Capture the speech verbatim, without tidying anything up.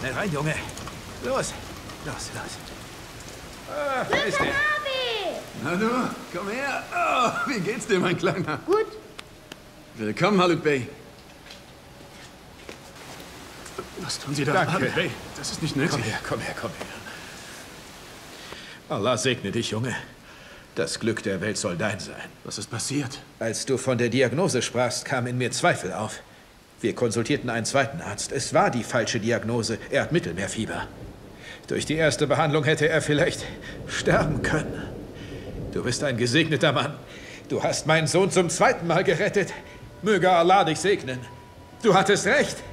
Schnell rein, Junge. Los, los, los. Ah, wer ist der? Na du, komm her. Oh, wie geht's dir, mein Kleiner? Gut. Willkommen, Haluk Bey. Was tun Sie da? Danke. Haluk Bey, das ist nicht nötig. Komm her, komm her, komm her. Allah segne dich, Junge. Das Glück der Welt soll dein sein. Was ist passiert? Als du von der Diagnose sprachst, kamen in mir Zweifel auf. Wir konsultierten einen zweiten Arzt. Es war die falsche Diagnose. Er hat Mittelmeerfieber. Durch die erste Behandlung hätte er vielleicht sterben können. Du bist ein gesegneter Mann. Du hast meinen Sohn zum zweiten Mal gerettet. Möge Allah dich segnen. Du hattest recht.